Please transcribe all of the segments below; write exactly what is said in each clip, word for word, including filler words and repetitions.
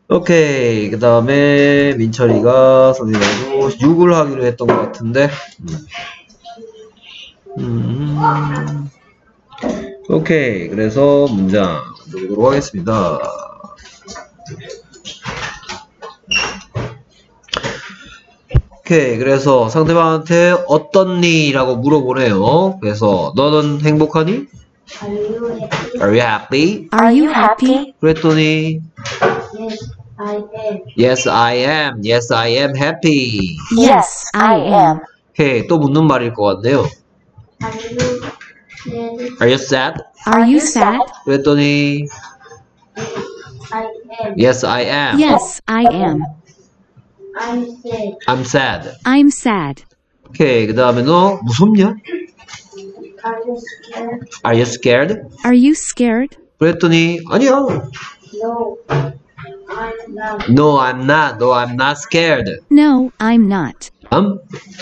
오케이. 그 다음에 민철이가 선생님하고 육을 하기로 했던 것 같은데. 음. 음. 오케이. 그래서 문장 보도록 하겠습니다. 오케이. 그래서 상대방한테 어떻니? 라고 물어보네요. 그래서 너는 행복하니? Are you happy? Are you happy? Are you happy? 그랬더니 Yes, I am. Yes, I am. Yes, I am happy. Yes, I am. 오케이. 또 묻는 말일 것 같네요. Are you sad? Are you sad? Are you sad? 그랬더니 I am. Yes, I am. Yes, I am. I'm sad. I'm sad. I'm sad. 오케이. 그 다음에 너 무섭냐? Are you scared? Are you scared? Are you scared? 그랬더니 아니야. No, I'm not. No, I'm not. No, I'm not scared. No, I'm not. Um,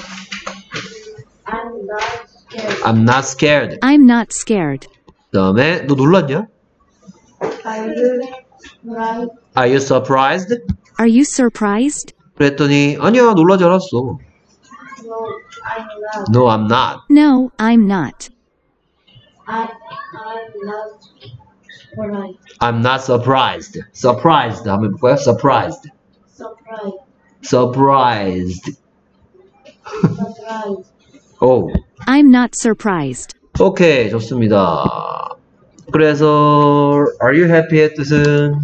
I'm not scared. I'm not scared. I'm not scared. 그 다음에 너 놀랐냐? Are you right? Are you surprised? Are you surprised? 그랬더니 아니야. 놀라지 않았어. No, I'm not. No, I'm not. No, I'm not. I, I'm not right. I'm not surprised. Surprised 하면 뭐야? Surprised. Surprise. Surprised. Surprise. 오. I'm not surprised. 오케이. 좋습니다. 그래서 Are you happy의 뜻은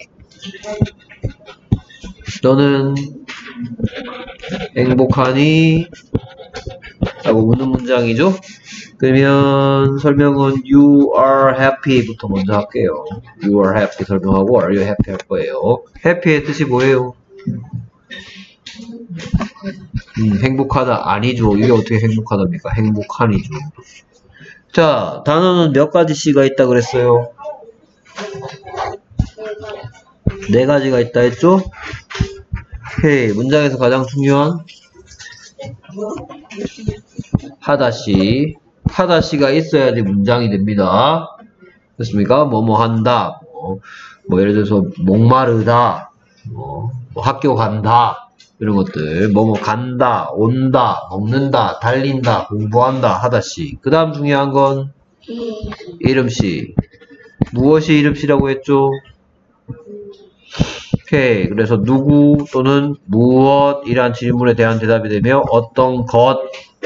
너는 행복하니? 라고 묻는 문장이죠. 그러면 설명은 You are happy부터 먼저 할게요. You are happy 설명하고 Are you happy 할 거예요. happy의 뜻이 뭐예요? 음, 행복하다 아니죠. 이게 어떻게 행복하답니까? 행복하니죠. 자, 단어는 몇 가지 C가 있다 그랬어요? 네 가지가 있다 했죠? 오케이. 문장에서 가장 중요한 하다시. 하다시가 있어야지 문장이 됩니다. 됐습니까? 뭐뭐 한다. 뭐, 뭐 예를 들어서 목마르다. 뭐, 뭐 학교 간다. 이런 것들. 뭐뭐 간다. 온다. 먹는다. 달린다. 공부한다. 하다시. 그 다음 중요한 건 He, 이름씨. 무엇이 이름씨라고 했죠? 오케이. 그래서 누구 또는 무엇이란 질문에 대한 대답이 되며 어떤 것,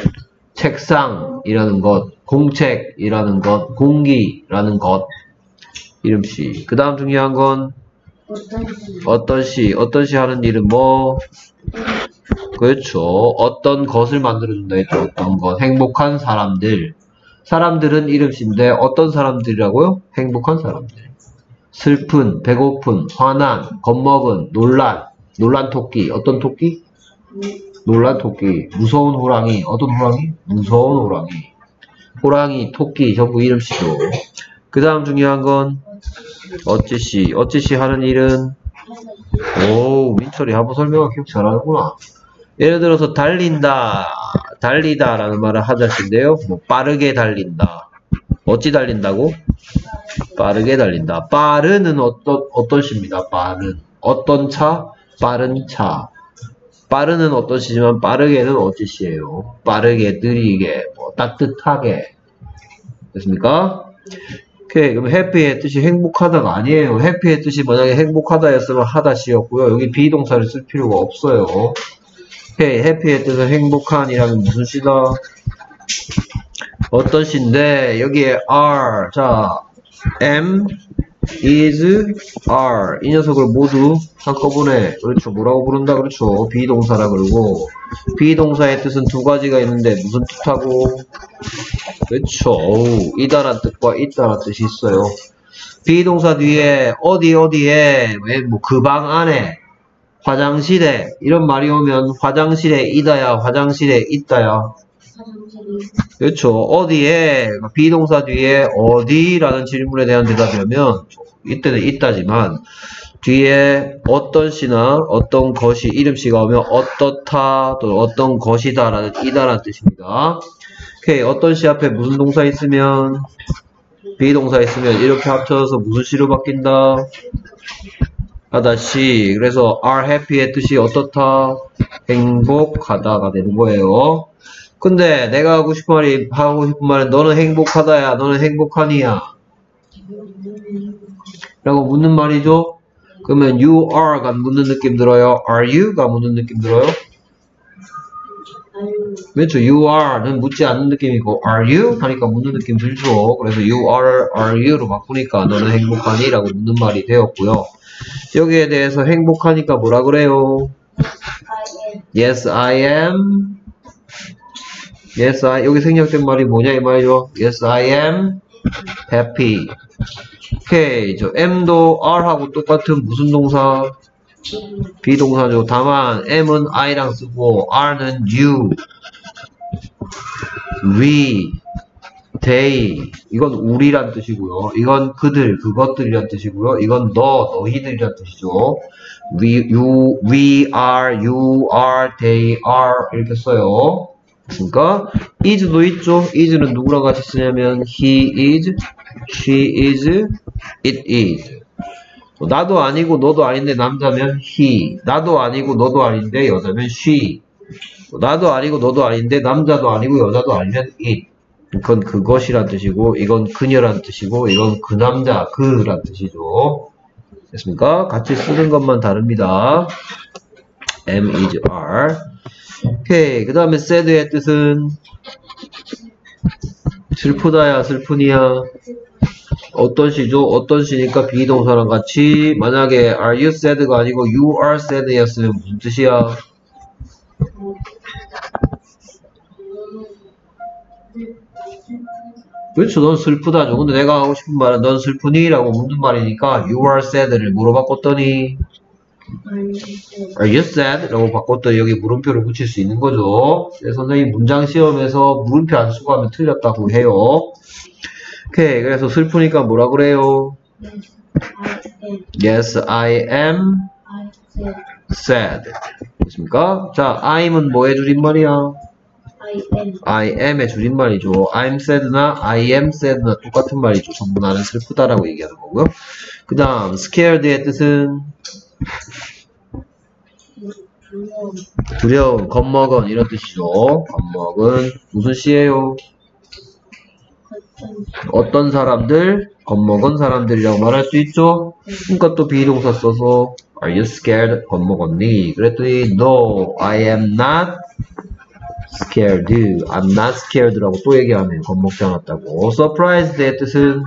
책상이라는 것, 공책이라는 것, 공기라는 것, 이름씨. 그 다음 중요한 건 어떤 시, 어떤 시, 어떤 시 하는 일은 뭐? 그렇죠. 어떤 것을 만들어준다 했죠. 어떤 것. 행복한 사람들. 사람들은 이름씨인데 어떤 사람들이라고요? 행복한 사람들. 슬픈, 배고픈, 화난, 겁먹은, 놀란, 놀란 토끼. 어떤 토끼? 놀란 토끼. 무서운 호랑이. 어떤 호랑이? 무서운 호랑이. 호랑이, 토끼 전부 이름씨죠. 그 다음 중요한 건 어찌씨. 어찌씨 하는 일은 오, 민철이 한번 설명을 기억 잘하는구나. 예를 들어서 달린다, 달리다 라는 말을 하자신데요. 뭐 빠르게 달린다. 어찌 달린다고? 빠르게 달린다. 빠르는 어떤, 어떤 시입니다. 빠른. 어떤 차? 빠른 차. 빠르는 어떤 시지만 빠르게는 어찌 시예요. 빠르게, 느리게, 뭐 따뜻하게. 됐습니까? 오케이. 그럼 해피의 뜻이 행복하다가 아니에요. 해피의 뜻이 만약에 행복하다였으면 하다시였고요. 여기 비동사를 쓸 필요가 없어요. 오케이. 해피의 뜻은 행복한이라면 무슨 시다? 어떤 시인데 여기에 are. 자, am, is, are. 이 녀석을 모두 한꺼번에 그렇죠. 뭐라고 부른다? 그렇죠. 비동사라 그러고 비동사의 뜻은 두 가지가 있는데 무슨 뜻하고? 그렇죠. 이다란 뜻과 있다란 뜻이 있어요. 비동사 뒤에 어디 어디에 왜 뭐 그 방 안에 화장실에 이런 말이 오면 화장실에 이다야 화장실에 있다야. 그렇죠. 어디에 비동사 뒤에 어디라는 질문에 대한 대답이라면 이때는 있다지만 뒤에 어떤 시나 어떤 것이 이름시가 오면 어떻다 또 어떤 것이다 라는 이다라는 뜻입니다. 오케이. 어떤 시 앞에 무슨 동사 있으면 비동사 있으면 이렇게 합쳐서 무슨 시로 바뀐다? 하다시. 그래서 are happy의 뜻이 어떻다? 행복하다가 되는 거예요. 근데 내가 하고 싶은 말이, 하고 싶은 말은 너는 행복하다야, 너는 행복하니야? 라고 묻는 말이죠. 그러면 you are가 묻는 느낌 들어요? are you가 묻는 느낌 들어요? 그렇죠. you are는 묻지 않는 느낌이고 are you? 하니까 묻는 느낌 들죠. 그래서 you are, are you로 바꾸니까 너는 행복하니? 라고 묻는 말이 되었고요. 여기에 대해서 행복하니까 뭐라 그래요? Yes, I am. Yes, I, 여기 생략된 말이 뭐냐 이 말이죠. Yes, I am happy. 오케이. 저 am도 are하고 똑같은 무슨 동사? 비동사죠. 다만 am은 I랑 쓰고 R는 you, we, they. 이건 우리란 뜻이고요. 이건 그들, 그것들이란 뜻이고요. 이건 너, 너희들이란 뜻이죠. We, you, we are, you are, they are 이렇게 써요. 그러니까 is도 있죠. is는 누구랑 같이 쓰냐면 he is, she is, it is. 나도 아니고 너도 아닌데 남자면 he. 나도 아니고 너도 아닌데 여자면 she. 나도 아니고 너도 아닌데 남자도 아니고 여자도 아니면 it. 그건 그것이란 뜻이고 이건 그녀란 뜻이고 이건 그 남자 그란 뜻이죠. 됐습니까? 같이 쓰는 것만 다릅니다. am, is, are. 오케이. 그 다음에 sad의 뜻은 슬프다야 슬프니야. 어떤 시죠? 어떤 시니까 비동사랑 같이 만약에 are you sad가 아니고 you are sad 였으면 무슨 뜻이야? 그렇죠. 넌 슬프다죠. 근데 내가 하고 싶은 말은 넌 슬프니? 라고 묻는 말이니까 you are sad를 뭐로 바꿨더니 are you sad? 라고 바꿨더니 여기 물음표를 붙일 수 있는 거죠. 그래서 선생님 문장 시험에서 물음표 안 쓰고 하면 틀렸다고 해요. 오케이. 그래서 슬프니까 뭐라 그래요? Yes, I am sad. 됐습니까? 자, I'm 뭐의 줄임말이야? I am의 줄임말이죠. I'm sad나 I am sad나 똑같은 말이죠. 전부 나는 슬프다라고 얘기하는 거고요. 그 다음 scared의 뜻은 두려움, 겁먹은 이런 뜻이죠. 겁먹은 무슨 시예요? 어떤 사람들, 겁먹은 사람들이라고 말할 수 있죠. 그러니까 또 비동사 써서 Are you scared? 겁먹었니? 그랬더니 No, I am not scared. I'm not scared라고 또 얘기하네요. 겁먹지 않았다고. Surprised의 뜻은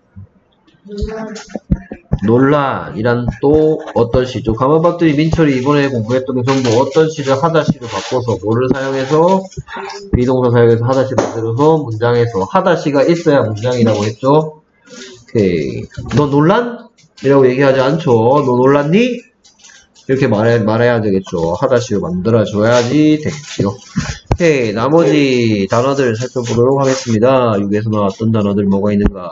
논란이란 또 어떤 시죠? 가만 봤더니 민철이 이번에 공부했던 게 전부 어떤 시를 하다시를 바꿔서 뭐를 사용해서 비동사 사용해서 하다시 만들어서 문장에서 하다시가 있어야 문장이라고 했죠. 오케이. 너 논란? 이라고 얘기하지 않죠. 너 놀랐니? 이렇게 말해, 말해야 되겠죠. 하다시로 만들어줘야지 되겠죠. 오케이. 나머지 단어들 살펴보도록 하겠습니다. 여기에서 나왔던 단어들 뭐가 있는가?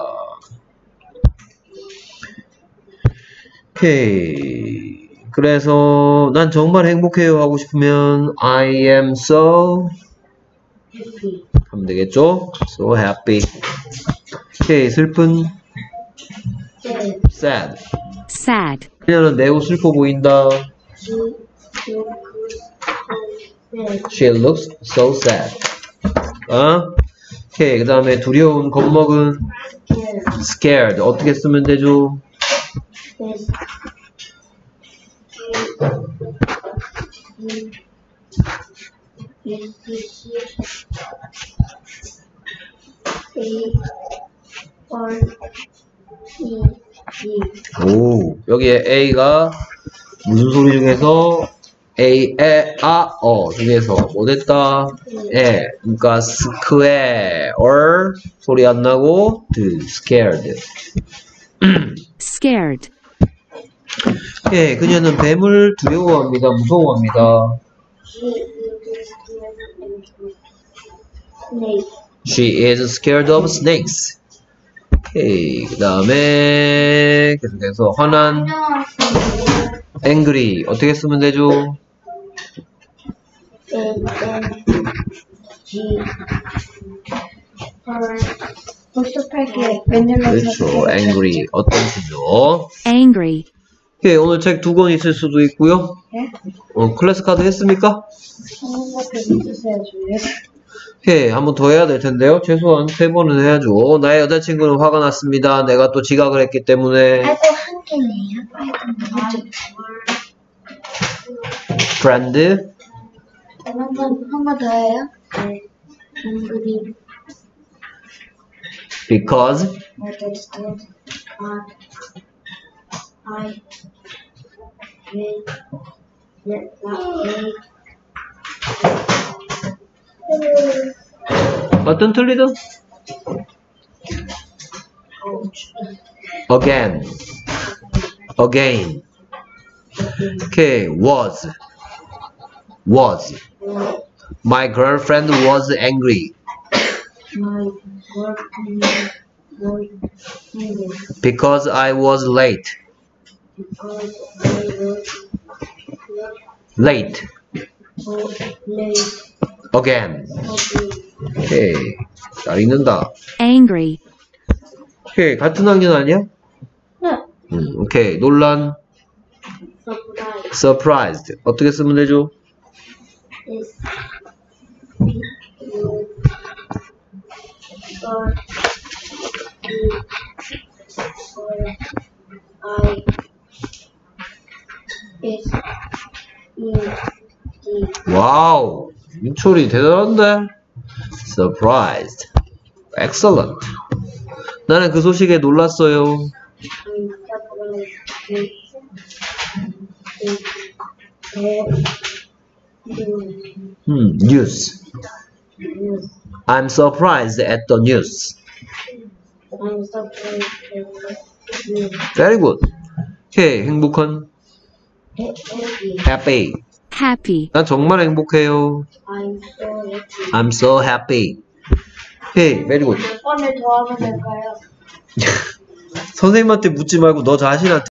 오케이. 그래서 난 정말 행복해요 하고 싶으면 I am so happy. 하면 되겠죠? So happy. 오케이. 슬픈 sad. sad. sad, 그녀는 매우 슬퍼 보인다. She looks so sad. She looks so sad. 어? 오케이. 그 다음에 두려운, 겁먹은 Scared. scared. 어떻게 쓰면 되죠? Yes. 오, 여기에 A가 무슨 소리 중에서 A, 에, 아, 어 중에서 뭐 됐다? 에, 그러니까 square 소리 안 나고 드, scared. scared, 예, 그녀는 뱀을 두려워합니다. 무서워합니다. She is scared of snakes. 오케이, 그 다음에 계속해서 화난 angry 어떻게 쓰면 되죠? 복습할게. 맨날 그렇죠, angry 어떤 시죠? angry, 오케이, 오늘 책 두 권 있을 수도 있고요. 네? 어, 클래스 카드 했습니까? 한번밖에 못했어요, 주위에서. 오케이, 한 번 더 해야 될 텐데요. 최소한 세 번은 해야죠. 나의 여자친구는 화가 났습니다. 내가 또 지각을 했기 때문에. 아이고, 한 개네요. 아이고, friend, 한 번, 한 번 더 해요? 네. 동그리, because, that's good. I, I, will, let, let, 어떤 틀리든? again, again. 오케이, was, was. My girlfriend was angry my girlfriend was angry because I was late. because I was late, so late. again. Okay. 오케이, 잘 읽는다. Angry. 오케이, 같은 학년 아니야? 네. 음, 오케이, 논란, Surprise surprised. 어떻게 쓰면 되죠? is you or or I is in the 와우, 민철이 대단한데? surprised. excellent. 나는 그 소식에 놀랐어요. I'm surprised 음, news. news. I'm surprised at the news. I'm surprised at you. very good. 오케이, 행복한, Happy. happy. Happy. 난 정말 행복해요. I'm so happy. I'm so happy. 오케이, very good. 몇 번을 더 하면 될까요? 선생님한테 묻지 말고 너 자신한테